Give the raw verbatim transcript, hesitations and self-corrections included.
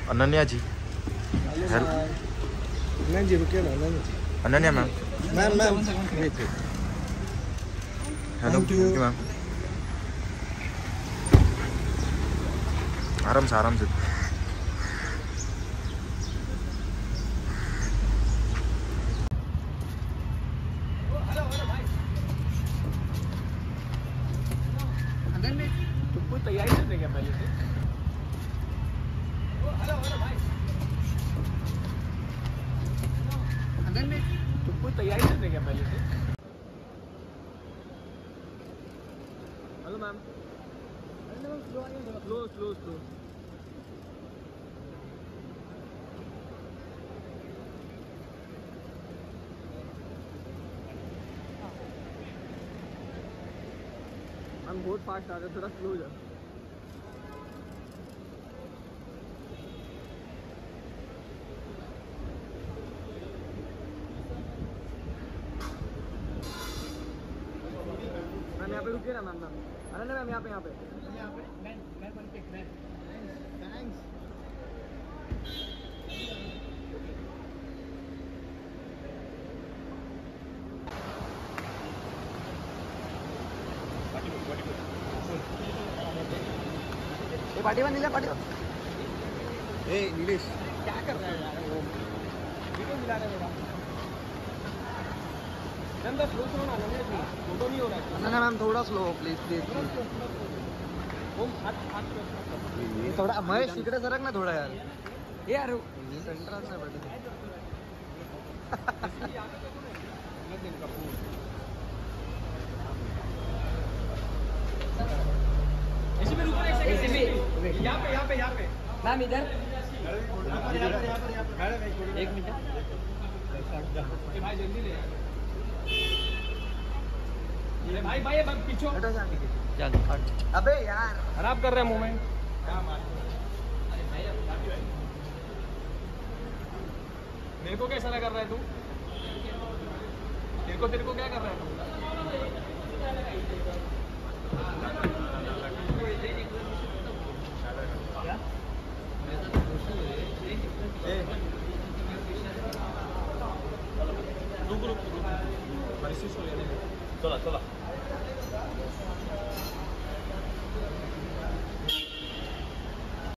Ananya ji. Hello Ananya ji रुकिए ना। Ananya ji. Ananya ma'am. Ma'am ma'am wait wait. Hello thank you ma'am. आराम से आराम से। तुमको तैयारी कर देंगे पहले से। हेलो हेलो भाई। तुमको तैयारी कर देंगे पहले से। Hello ma'am. Slow slow slow. Ma'am बहुत फास्ट आ रहा है, थोड़ा स्लो हो जा। मैम यहाँ पे रुकिए ना मैम। मैम अरे मैम यहाँ पे यहाँ पे यहाँ पे मैं मैं बन के मैं थैंक्स। ये पार्टी में नीला पार्टी। ए नीलेश क्या कर रहा है यार? वो वीडियो मिला रहा है मेरा। मैम बस स्लो स्लो ना लगे जी, फोटो नहीं हो रहा है। ना ना मैम थोड़ा स्लो प्लीज प्लीज प्लीज। ओम हाथ हाथ ये थोड़ा महेश इकडे सरक ना थोड़ा यार। ये यार सेंटरात नाही बैठे। ऐसे में रुको एक सेकंड। यहाँ पे यहाँ पे यहाँ पे मैम इधर एक मिनट। भाई जल्दी ले भाई भाई पीछे चल। अबे यार खराब कर रहे हैं मोमेंट। मेरे को कैसा लगा कर रहा है तू? तेरे को तेरे को क्या कर रहा है तू? चला चला